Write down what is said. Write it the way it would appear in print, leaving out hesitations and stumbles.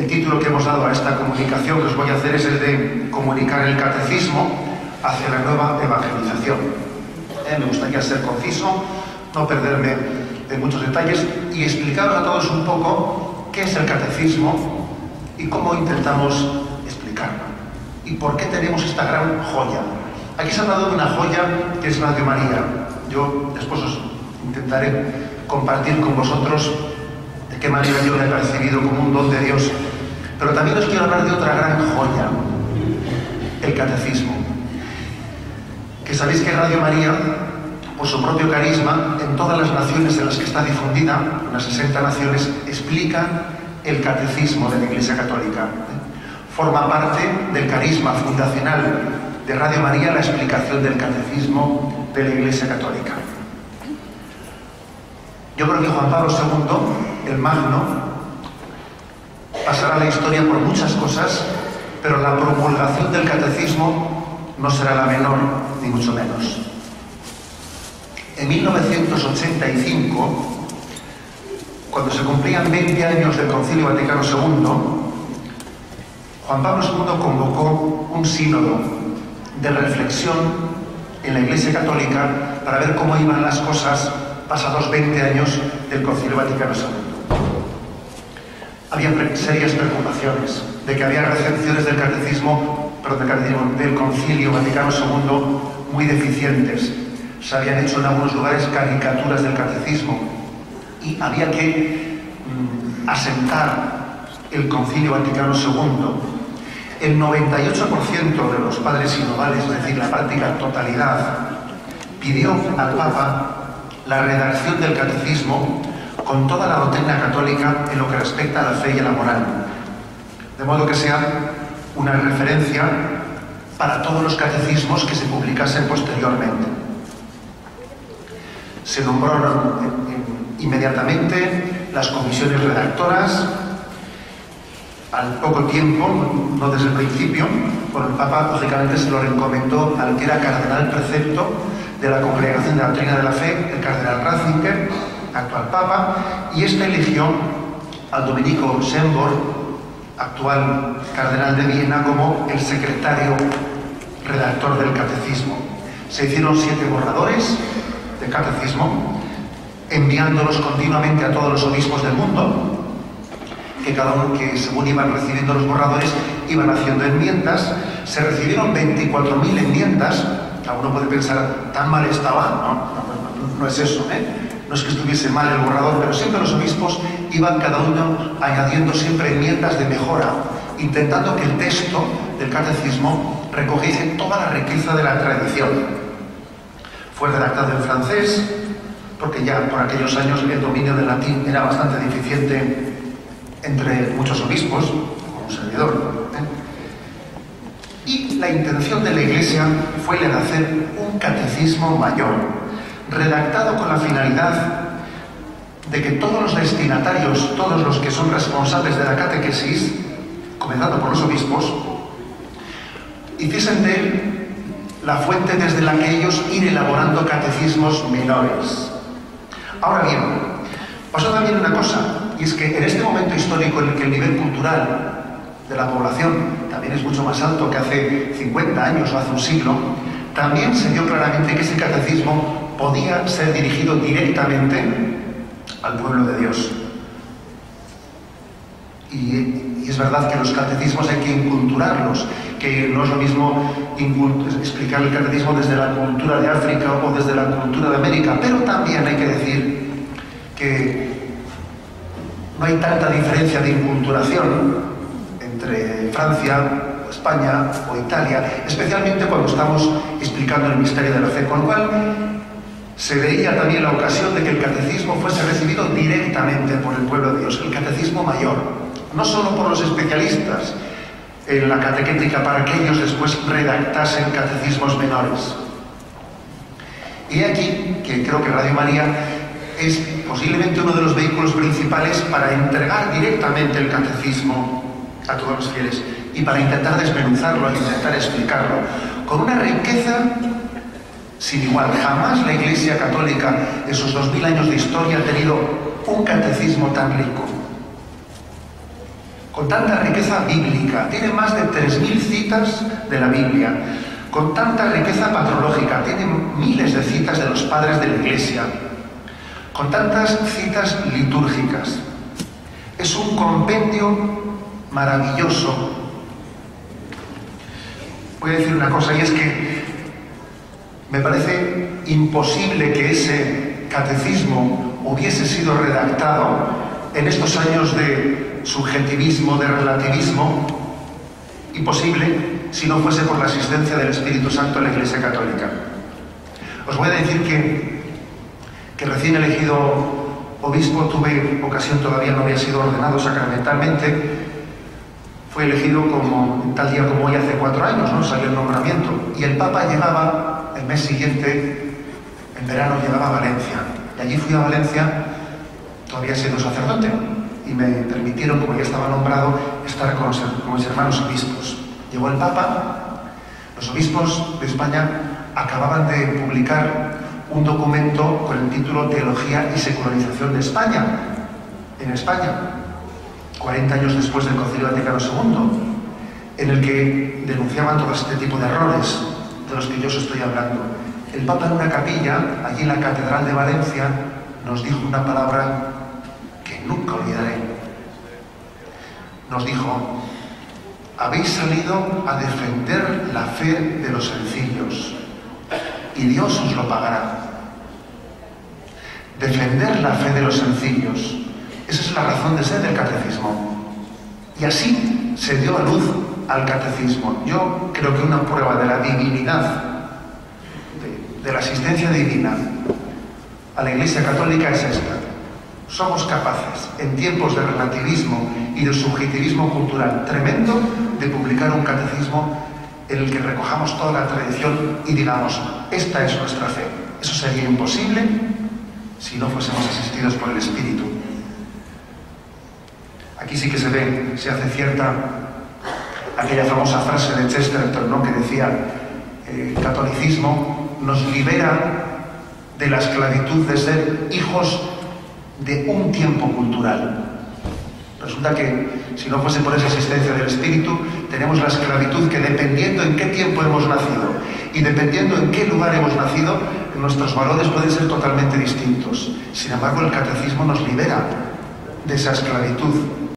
el título que hemos dado a esta comunicación que os voy a hacer es el de comunicar el catecismo hacia la nueva evangelización. Me gustaría ser conciso, no perderme en muchos detalles y explicaros a todos un poco qué es el catecismo y cómo intentamos explicarlo y por qué tenemos esta gran joya. Aquí se ha hablado de una joya que es Radio María. Yo después os intentaré compartir con vosotros de qué manera yo la he percibido como un don de Dios. Pero también os quiero hablar de otra gran joya, el catecismo. Que sabéis que Radio María, por su propio carisma, en todas las naciones en las que está difundida, unas 60 naciones, explica el catecismo de la Iglesia Católica. Forma parte del carisma fundacional de Radio María la explicación del catecismo de la Iglesia Católica. Yo creo que Juan Pablo II, el Magno, pasará la historia por muchas cosas, pero la promulgación del catecismo no será la menor, ni mucho menos. En 1985, cuando se cumplían 20 años del Concilio Vaticano II, Juan Pablo II convocó un sínodo de reflexión en la Iglesia Católica para ver cómo iban las cosas pasados 20 años del Concilio Vaticano II. Había serias preocupaciones de que había recepciones del catecismo, del Concilio Vaticano II muy deficientes. Se habían hecho en algunos lugares caricaturas del catecismo y había que asentar el Concilio Vaticano II. El 98% de los padres sinodales, es decir, la práctica totalidad, pidió al Papa la redacción del catecismo con toda la doctrina católica en lo que respecta a la fe y a la moral, de modo que sea una referencia para todos los catecismos que se publicasen posteriormente. Se nombraron inmediatamente las comisiones redactoras. Al poco tiempo, no desde el principio, el Papa lógicamente se lo encomendó al que era cardenal precepto de la Congregación de la Doctrina de la Fe, el cardenal Ratzinger, actual Papa, y este eligió al dominico Schönborn, actual cardenal de Viena, como el secretario redactor del catecismo. Se hicieron 7 borradores de catecismo, enviándolos continuamente a todos los obispos del mundo, que cada uno, que según iban recibiendo los borradores, iban haciendo enmiendas. Se recibieron 24.000 enmiendas. Alguno puede pensar, ¿tan mal estaba? No es eso, no es que estuviese mal el borrador, pero siempre los obispos iban cada uno añadiendo siempre enmiendas de mejora, intentando que el texto del catecismo recogiese toda la riqueza de la tradición. Fue redactado en francés, porque ya por aquellos años el dominio del latín era bastante deficiente entre muchos obispos, como un servidor. Y la intención de la Iglesia fue la de hacer un catecismo mayor, redactado con la finalidad de que todos los destinatarios, todos los que son responsables de la catequesis, comenzando por los obispos, hiciesen de él la fuente desde la que ellos ir elaborando catecismos menores. Ahora bien, pasó también una cosa, y es que en este momento histórico en el que el nivel cultural de la población también es mucho más alto que hace 50 años o hace un siglo, también se vio claramente que ese catecismo podía ser dirigido directamente al pueblo de Dios. Y es verdad que los catecismos hay que inculturarlos, que no es lo mismo explicar el catecismo desde la cultura de África o desde la cultura de América, pero también hay que decir que no hay tanta diferencia de inculturación entre Francia, o España o Italia, especialmente cuando estamos explicando el misterio de la fe, con lo cual se veía también la ocasión de que el catecismo fuese recibido directamente por el pueblo de Dios, el catecismo mayor, no solo por los especialistas en la catequética para que ellos después redactasen catecismos menores. Y aquí que creo que Radio María es posiblemente uno de los vehículos principales para entregar directamente el catecismo a todos los fieles y para intentar desmenuzarlo, intentar explicarlo con una riqueza sin igual. Jamás la Iglesia Católica en sus 2000 años de historia ha tenido un catecismo tan rico. con tanta riqueza bíblica, tiene más de 3.000 citas de la Biblia, con tanta riqueza patrológica, tiene miles de citas de los padres de la Iglesia, con tantas citas litúrgicas. Es un compendio maravilloso. Voy a decir una cosa, y es que me parece imposible que ese catecismo hubiese sido redactado en estos años de subjetivismo, de relativismo, imposible si no fuese por la asistencia del Espíritu Santo en la Iglesia Católica. Os voy a decir que recién elegido obispo, tuve ocasión, todavía no había sido ordenado sacramentalmente, fue elegido como tal día como hoy hace 4 años, ¿no? Salió el nombramiento, y el Papa llegaba el mes siguiente, en verano llegaba a Valencia, y allí fui a Valencia todavía siendo sacerdote, y me permitieron, como ya estaba nombrado, estar con mis hermanos obispos. Llegó el Papa, los obispos de España acababan de publicar un documento con el título Teología y Secularización de España, en España, 40 años después del Concilio Vaticano II, en el que denunciaban todo este tipo de errores de los que yo os estoy hablando. El Papa, en una capilla, allí en la Catedral de Valencia, nos dijo una palabra que nunca olvidaré. Nos dijo: habéis salido a defender la fe de los sencillos y Dios os lo pagará. Defender la fe de los sencillos, esa es la razón de ser del catecismo. Y así se dio a luz al catecismo. Yo creo que una prueba de la divinidad, de la asistencia divina a la Iglesia Católica es esta. Somos capaces, en tiempos de relativismo y de subjetivismo cultural tremendo, de publicar un catecismo en el que recojamos toda la tradición y digamos, esta es nuestra fe. Eso sería imposible si no fuésemos asistidos por el Espíritu. Aquí sí que se ve, se hace cierta aquella famosa frase de Chesterton, ¿no?, que decía, el catolicismo nos libera de la esclavitud de ser hijos de un tiempo cultural. Resulta que si no fuese por esa asistencia del Espíritu, tenemos la esclavitud que, dependiendo en qué tiempo hemos nacido y dependiendo en qué lugar hemos nacido, nuestros valores pueden ser totalmente distintos. Sin embargo, el catecismo nos libera de esa esclavitud.